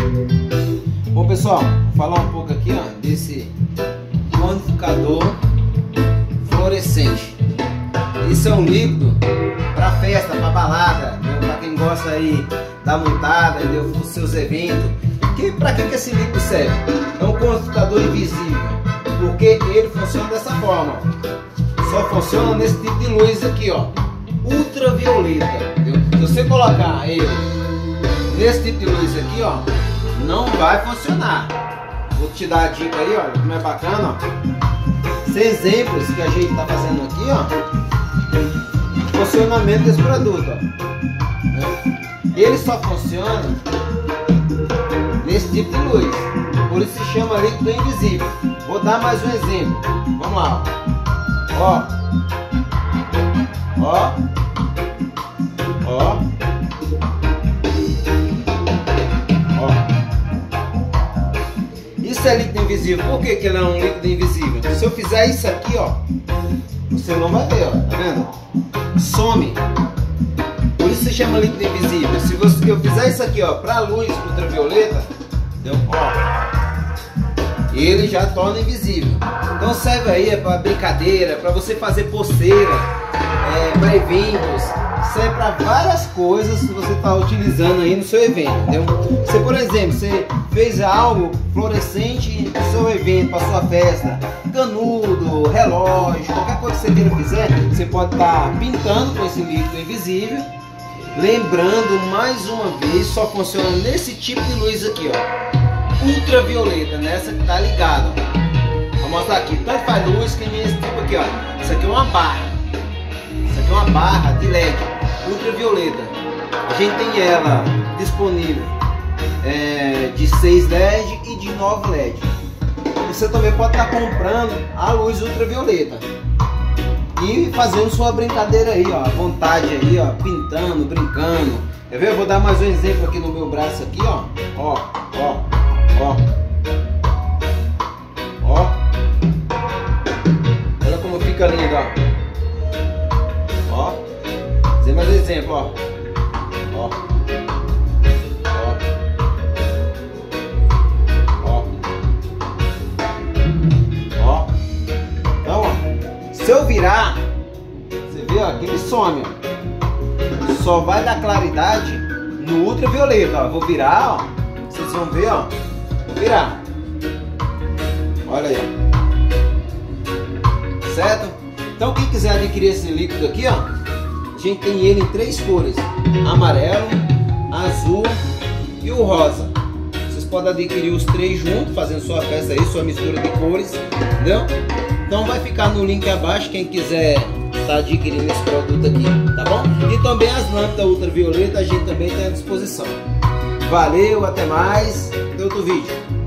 Bom pessoal, vou falar um pouco aqui desse umidificador fluorescente. Isso é um líquido para festa, para balada, para quem gosta aí da montada, dos seus eventos. Para que esse líquido serve? É um umidificador invisível, porque ele funciona dessa forma. Só funciona nesse tipo de luz aqui, ó, ultravioleta. Entendeu? Se você colocar ele nesse tipo de luz aqui, ó, não vai funcionar. Vou te dar a dica aí, ó, como é bacana, ó. Esses exemplos que a gente está fazendo aqui, ó, funcionamento desse produto, ó. Ele só funciona nesse tipo de luz, por isso se chama líquido invisível. Vou dar mais um exemplo. Vamos lá, ó, ó, ó. Isso é líquido invisível. Por que ele é um líquido invisível? Se eu fizer isso aqui, ó, você não vai ver, ó, tá vendo? Some. Por isso se chama líquido invisível. Se eu fizer isso aqui, ó, para luz ultravioleta, entendeu? Ó, ele já torna invisível. Então serve aí para brincadeira, para você fazer pulseira, para eventos. Serve para várias coisas que você está utilizando aí no seu evento, entendeu? Se por exemplo, você fez algo fluorescente no seu evento, para sua festa, canudo, relógio, qualquer coisa que você queira fizer, você pode estar pintando com esse líquido invisível. Lembrando mais uma vez, só funciona nesse tipo de luz aqui, ó, ultravioleta, nessa que tá ligada. Vou mostrar aqui, tanto faz luz que nem esse tipo aqui, ó. Isso aqui é uma barra. Isso aqui é uma barra de LED ultravioleta. A gente tem ela disponível de 6 LED e de 9 LED. Você também pode estar comprando a luz ultravioleta e fazendo sua brincadeira aí, ó, à vontade aí, ó, pintando, brincando. Quer ver? Eu vou dar mais um exemplo aqui no meu braço aqui, ó. Ó, ó, ó. Ó. Olha como fica lindo, ó. Ó. Vou fazer mais um exemplo, ó. Ó. Ó. Ó. Então, ó, se eu virar, você vê, ó, que ele some, ó. Só vai dar claridade no ultravioleta, ó. Vou virar, ó. Vocês vão ver, ó. Vou virar. Olha aí, ó. Certo? Então quem quiser adquirir esse líquido aqui, ó, a gente tem ele em 3 cores: amarelo, azul e o rosa. Vocês podem adquirir os 3 juntos, fazendo sua festa aí, sua mistura de cores, entendeu? Então vai ficar no link abaixo quem quiser estar adquirindo esse produto aqui, tá bom? E também as lâmpadas ultravioleta a gente também tem à disposição. Valeu, até mais, até outro vídeo.